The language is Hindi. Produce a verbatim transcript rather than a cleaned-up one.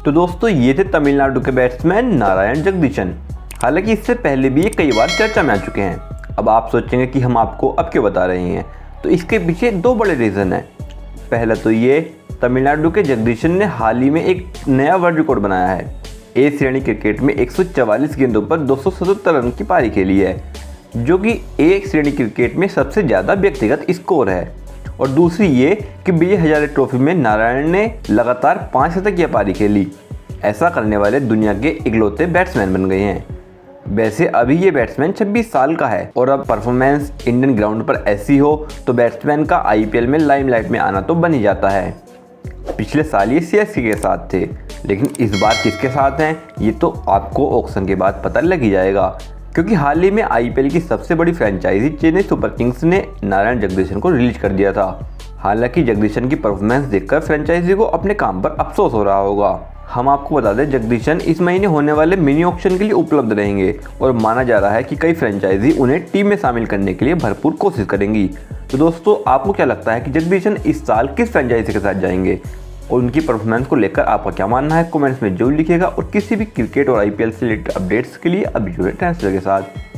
तो दोस्तों ये थे तमिलनाडु के बैट्समैन नारायण जगदीशन। हालांकि इससे पहले भी ये कई बार चर्चा में आ चुके हैं। अब आप सोचेंगे कि हम आपको अब क्यों बता रहे हैं, तो इसके पीछे दो बड़े रीज़न हैं। पहला तो ये, तमिलनाडु के जगदीशन ने हाल ही में एक नया वर्ल्ड रिकॉर्ड बनाया है। ए श्रेणी क्रिकेट में एक सौ चवालीस गेंदों पर दो सौ सतहत्तर रन की पारी खेली है, जो कि ए श्रेणी क्रिकेट में सबसे ज़्यादा व्यक्तिगत स्कोर है। और दूसरी ये कि विजय हजारे ट्रॉफी में नारायण ने लगातार पाँच शतकीय पारी खेली। ऐसा करने वाले दुनिया के इकलौते बैट्समैन बन गए हैं। वैसे अभी ये बैट्समैन छब्बीस साल का है और अब परफॉर्मेंस इंडियन ग्राउंड पर ऐसी हो तो बैट्समैन का आईपीएल में लाइमलाइट में आना तो बन ही जाता है। पिछले साल ये सीएसके के साथ थे, लेकिन इस बार किसके साथ हैं ये तो आपको ऑक्शन के बाद पता लग ही जाएगा, क्योंकि हाल ही में आईपीएल की सबसे बड़ी फ्रेंचाइजी चेन्नई सुपर किंग्स ने नारायण जगदीशन को रिलीज कर दिया था। हालांकि जगदीशन की परफॉर्मेंस देखकर फ्रेंचाइजी को अपने काम पर अफसोस हो रहा होगा। हम आपको बता दें, जगदीशन इस महीने होने वाले मिनी ऑक्शन के लिए उपलब्ध रहेंगे और माना जा रहा है कि कई फ्रेंचाइजी उन्हें टीम में शामिल करने के लिए भरपूर कोशिश करेंगी। तो दोस्तों, आपको क्या लगता है कि जगदीशन इस साल किस फ्रेंचाइजी के साथ जाएंगे और उनकी परफॉर्मेंस को लेकर आपका क्या मानना है, कमेंट्स में जरूर लिखिएगा। और किसी भी क्रिकेट और आईपीएल से रिलेटेड अपडेट्स के लिए अभी जुड़े ट्रांसफर के साथ।